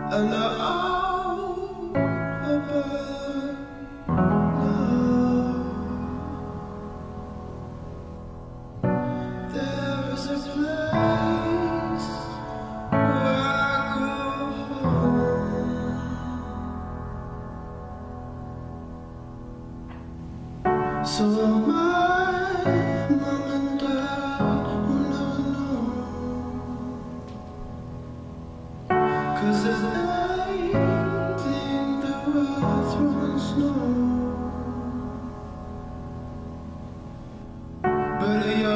and all above love. There is a place where I go home. So my mom and dad will never know, 'cause if they think the earth runs snow, but you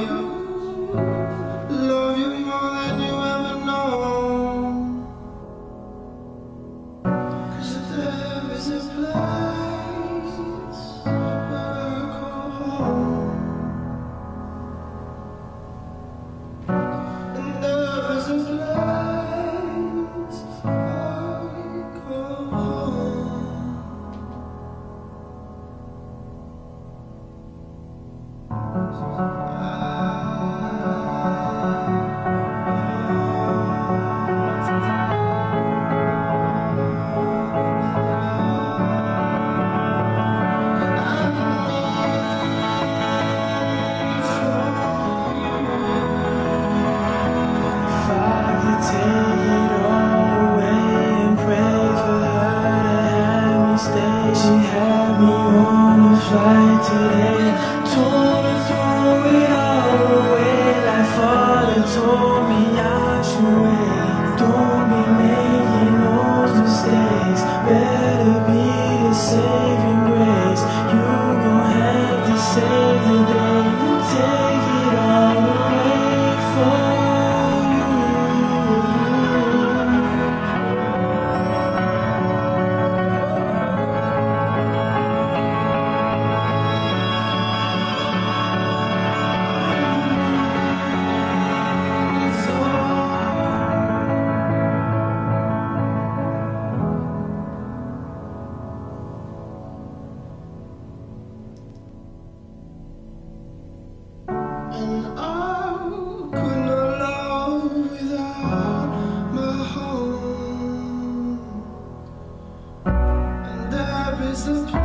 love you more than you ever know, 'cause there is a place where I call home, and there is a place I call home. Flight today, told me throw it all away, like father told me I should wait. Don't be making those mistakes, better be the saving grace. You gon' have to save the day and take it all away for you. And I could not love without my home, and there is a place